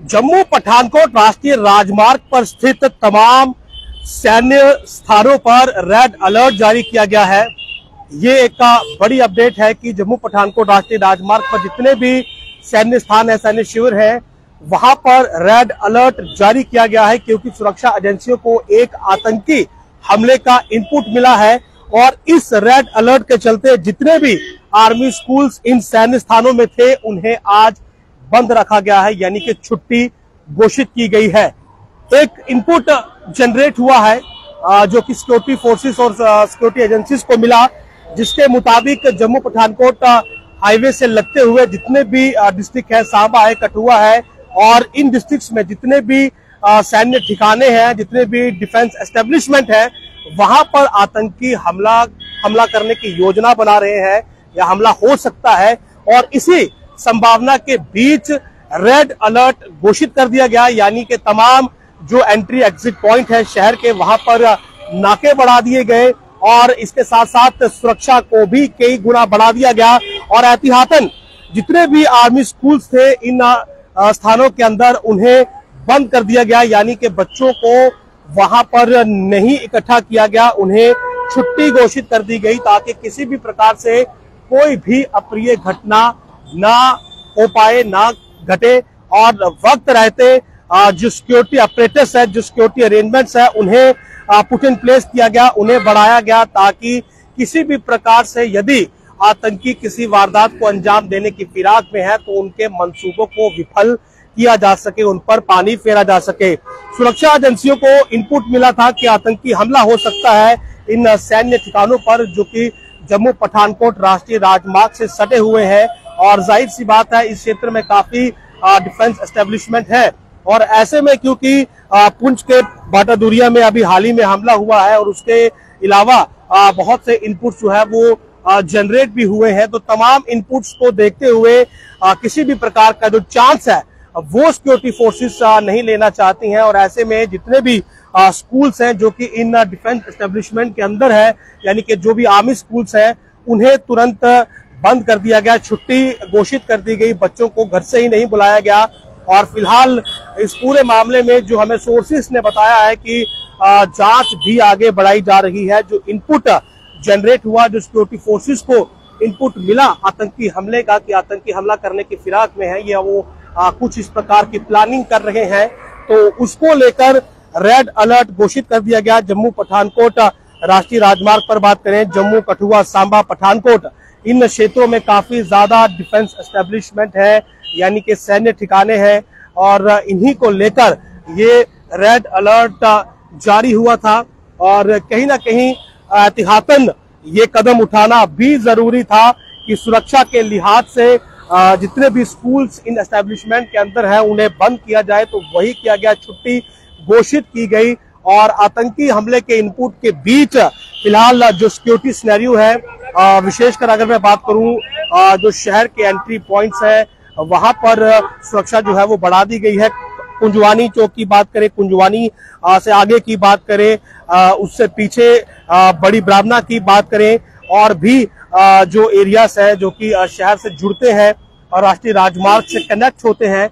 जम्मू पठानकोट राष्ट्रीय राजमार्ग पर स्थित तमाम सैन्य स्थानों पर रेड अलर्ट जारी किया गया है। ये एक बड़ी अपडेट है कि जम्मू पठानकोट राष्ट्रीय राजमार्ग पर जितने भी सैन्य स्थान है, सैन्य शिविर है, वहां पर रेड अलर्ट जारी किया गया है क्योंकि सुरक्षा एजेंसियों को एक आतंकी हमले का इनपुट मिला है और इस रेड अलर्ट के चलते जितने भी आर्मी स्कूल्स इन सैन्य स्थानों में थे उन्हें आज बंद रखा गया है, यानी कि छुट्टी घोषित की गई है। एक इनपुट जनरेट हुआ है जो कि सिक्योरिटी फोर्सेस और सिक्योरिटी एजेंसीज को मिला, जिसके मुताबिक जम्मू पठानकोट हाईवे से लगते हुए जितने भी डिस्ट्रिक्ट है, सांबा है, कठुआ है, और इन डिस्ट्रिक्ट्स में जितने भी सैन्य ठिकाने हैं, जितने भी डिफेंस एस्टेब्लिशमेंट है, वहां पर आतंकी हमला करने की योजना बना रहे हैं या हमला हो सकता है। और इसी संभावना के बीच रेड अलर्ट घोषित कर दिया गया, यानी कि तमाम जो एंट्री एग्जिट पॉइंट है शहर के, वहां पर नाके बढ़ा दिए गए और इसके साथ साथ सुरक्षा को भी कई गुना बढ़ा दिया गया और एहतियातन जितने भी आर्मी स्कूल्स थे इन स्थानों के अंदर उन्हें बंद कर दिया गया, यानी कि बच्चों को वहां पर नहीं इकट्ठा किया गया, उन्हें छुट्टी घोषित कर दी गई ताकि किसी भी प्रकार से कोई भी अप्रिय घटना ना हो पाए, ना घटे। और वक्त रहते जो सिक्योरिटी ऑपरेटर्स है, जो सिक्योरिटी अरेंजमेंट्स है, उन्हें पुट इन प्लेस किया गया, उन्हें बढ़ाया गया ताकि किसी भी प्रकार से यदि आतंकी किसी वारदात को अंजाम देने की फिराक में है तो उनके मंसूबों को विफल किया जा सके, उन पर पानी फेरा जा सके। सुरक्षा एजेंसियों को इनपुट मिला था कि आतंकी हमला हो सकता है इन सैन्य ठिकानों पर जो कि जम्मू पठानकोट राष्ट्रीय राजमार्ग से सटे हुए हैं और जाहिर सी बात है इस क्षेत्र में काफी डिफेंस एस्टेब्लिशमेंट है। और ऐसे में क्योंकि पुंछ के बाटादूरिया में अभी हाल ही में हमला हुआ है और उसके अलावा बहुत से इनपुट्स जो है वो जनरेट भी हुए हैं, तो तमाम इनपुट्स को देखते हुए किसी भी प्रकार का जो चांस है वो सिक्योरिटी फोर्सेस नहीं लेना चाहती हैं। और ऐसे में जितने भी स्कूल्स हैं जो कि इन डिफेंस एस्टेब्लिशमेंट के अंदर है, यानी कि जो भी आर्मी स्कूल्स हैं, उन्हें तुरंत बंद कर दिया गया, छुट्टी घोषित कर दी गई, बच्चों को घर से ही नहीं बुलाया गया। और फिलहाल इस पूरे मामले में जो हमें सोर्सेस ने बताया है कि जांच भी आगे बढ़ाई जा रही है। जो इनपुट जनरेट हुआ, जो सिक्योरिटी फोर्सेस को इनपुट मिला आतंकी हमले का कि आतंकी हमला करने की फिराक में है या वो कुछ इस प्रकार की प्लानिंग कर रहे हैं, तो उसको लेकर रेड अलर्ट घोषित कर दिया गया। जम्मू पठानकोट राष्ट्रीय राजमार्ग पर बात करें, जम्मू, कठुआ, सांबा, पठानकोट, इन क्षेत्रों में काफी ज्यादा डिफेंस एस्टेब्लिशमेंट है, यानी कि सैन्य ठिकाने हैं और इन्हीं को लेकर ये रेड अलर्ट जारी हुआ था। और कहीं ना कहीं एहतियातन ये कदम उठाना भी जरूरी था कि सुरक्षा के लिहाज से जितने भी स्कूल्स इन एस्टेब्लिशमेंट के अंदर है उन्हें बंद किया जाए, तो वही किया गया, छुट्टी घोषित की गई। और आतंकी हमले के इनपुट के बीच फिलहाल जो सिक्योरिटी सिनेरियो है, विशेषकर अगर मैं बात करूं जो शहर के एंट्री पॉइंट्स है वहां पर सुरक्षा जो है वो बढ़ा दी गई है। कुंजवानी चौक की बात करें, कुंजवानी से आगे की बात करें, उससे पीछे बड़ी ब्राह्मणा की बात करें, और भी जो एरियाज है जो कि शहर से जुड़ते हैं और राष्ट्रीय राजमार्ग से कनेक्ट होते हैं,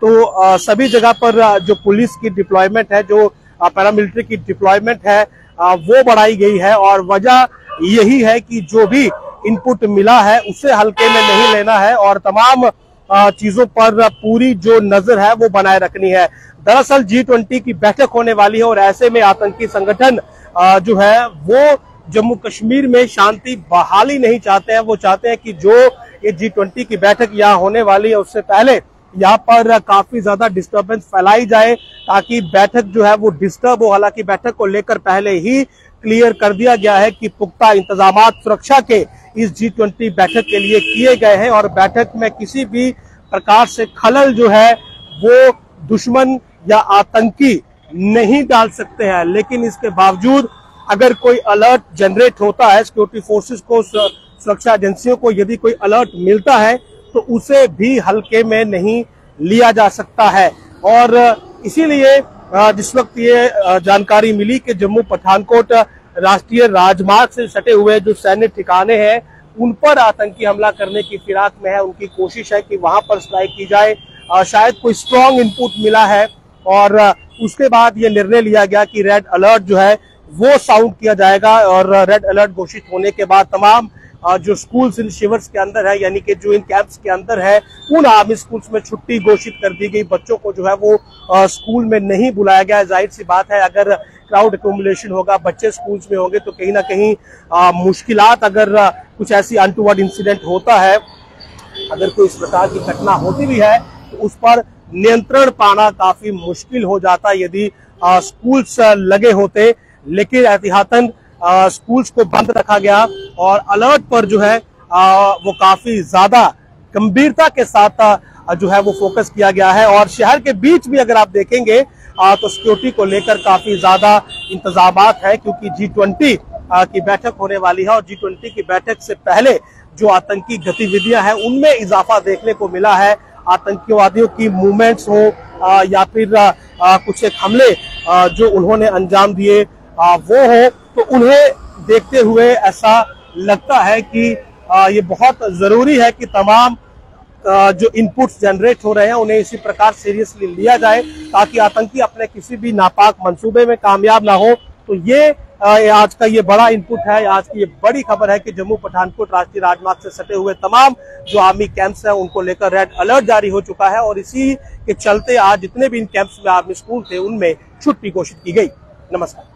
तो सभी जगह पर जो पुलिस की डिप्लॉयमेंट है, जो पैरामिलिट्री की डिप्लॉयमेंट है, वो बढ़ाई गई है। और वजह यही है कि जो भी इनपुट मिला है उसे हल्के में नहीं लेना है और तमाम चीजों पर पूरी जो नजर है वो बनाए रखनी है। दरअसल G20 की बैठक होने वाली है और ऐसे में आतंकी संगठन जो है वो जम्मू कश्मीर में शांति बहाली नहीं चाहते हैं। वो चाहते हैं कि जो ये G20 की बैठक यहाँ होने वाली है उससे पहले यहाँ पर काफी ज्यादा डिस्टर्बेंस फैलाई जाए ताकि बैठक जो है वो डिस्टर्ब हो। हालांकि बैठक को लेकर पहले ही क्लियर कर दिया गया है कि पुख्ता इंतजामात सुरक्षा के इस G20 बैठक के लिए किए गए हैं और बैठक में किसी भी प्रकार से खलल जो है वो दुश्मन या आतंकी नहीं डाल सकते हैं। लेकिन इसके बावजूद अगर कोई अलर्ट जनरेट होता है, सिक्योरिटी फोर्सेस को, सुरक्षा एजेंसियों को यदि कोई अलर्ट मिलता है तो उसे भी हल्के में नहीं लिया जा सकता है। और इसीलिए जिस वक्त ये जानकारी मिली कि जम्मू पठानकोट राष्ट्रीय राजमार्ग से सटे हुए जो सैन्य ठिकाने हैं उन पर आतंकी हमला करने की फिराक में है, उनकी कोशिश है कि वहां पर स्ट्राइक की जाए, शायद कोई स्ट्रॉन्ग इनपुट मिला है और उसके बाद ये निर्णय लिया गया कि रेड अलर्ट जो है वो साउंड किया जाएगा और रेड अलर्ट घोषित होने के बाद तमाम जो स्कूल्स इन शिविर्स के अंदर है, यानी कि जो इन कैंप्स के अंदर है, उन आर्मी स्कूल्स में छुट्टी घोषित कर दी गई। बच्चों को जो है वो स्कूल में नहीं बुलाया गया। जाहिर सी बात है, अगर क्राउड एक्यूमुलेशन होगा, बच्चे स्कूल्स में होंगे तो कहीं ना कहीं मुश्किलात, अगर कुछ ऐसी अनटूवर्ड इंसिडेंट होता है, अगर कोई इस प्रकार की घटना होती भी है तो उस पर नियंत्रण पाना काफी मुश्किल हो जाता यदि स्कूल्स लगे होते। लेकिन एहतियातन स्कूल्स को बंद रखा गया और अलर्ट पर जो है वो काफी ज्यादा गंभीरता के साथ जो है वो फोकस किया गया है। और शहर के बीच भी अगर आप देखेंगे तो सिक्योरिटी को लेकर काफी ज्यादा इंतजामात है, क्योंकि G20 की बैठक होने वाली है और G20 की बैठक से पहले जो आतंकी गतिविधियां हैं उनमें इजाफा देखने को मिला है। आतंकवादियों की मूवमेंट्स हो या फिर कुछ एक हमले जो उन्होंने अंजाम दिए वो हो, तो उन्हें देखते हुए ऐसा लगता है कि ये बहुत जरूरी है कि तमाम जो इनपुट्स जनरेट हो रहे हैं उन्हें इसी प्रकार सीरियसली लिया जाए ताकि आतंकी अपने किसी भी नापाक मंसूबे में कामयाब ना हो। तो ये आज का ये बड़ा इनपुट है, आज की ये बड़ी खबर है कि जम्मू पठानकोट राष्ट्रीय राजमार्ग से सटे हुए तमाम जो आर्मी कैंप्स हैं उनको लेकर रेड अलर्ट जारी हो चुका है और इसी के चलते आज जितने भी इन कैंप्स में आर्मी स्कूल थे उनमें छुट्टी घोषित की गई। नमस्कार।